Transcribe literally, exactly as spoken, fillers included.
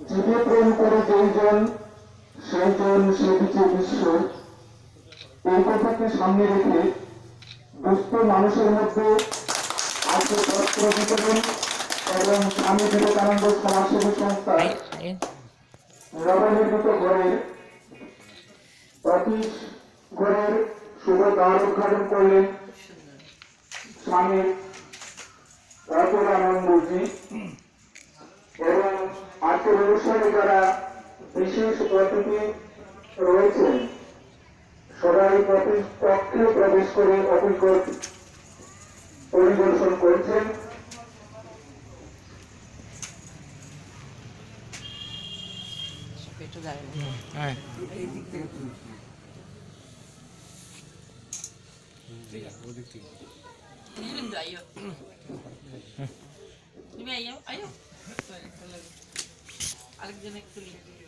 জীবে প্রেম করে যেইজন সেইজন সে দিচ্ছে বিশ্ব, এই কথাকে সামনে রেখে দুস্থ মানুষের মধ্যে আজকে বস্ত্র বিতরণ এবং স্বামী বিবেকানন্দ সমাজসেবী সংস্থার নবনির্মিত ঘরের পঁচিশ ঘরের শুভ দ্বার উদ্ঘাটন করলেন স্বামী রাজরানন্দজি এবং আজকের অনুষ্ঠানে যারা বিশেষ অতিথি রয়েছেন সবাই কক্ষে প্রবেশ করে অভিজ্ঞ পরিদর্শন করছেন। আরেকজন একটু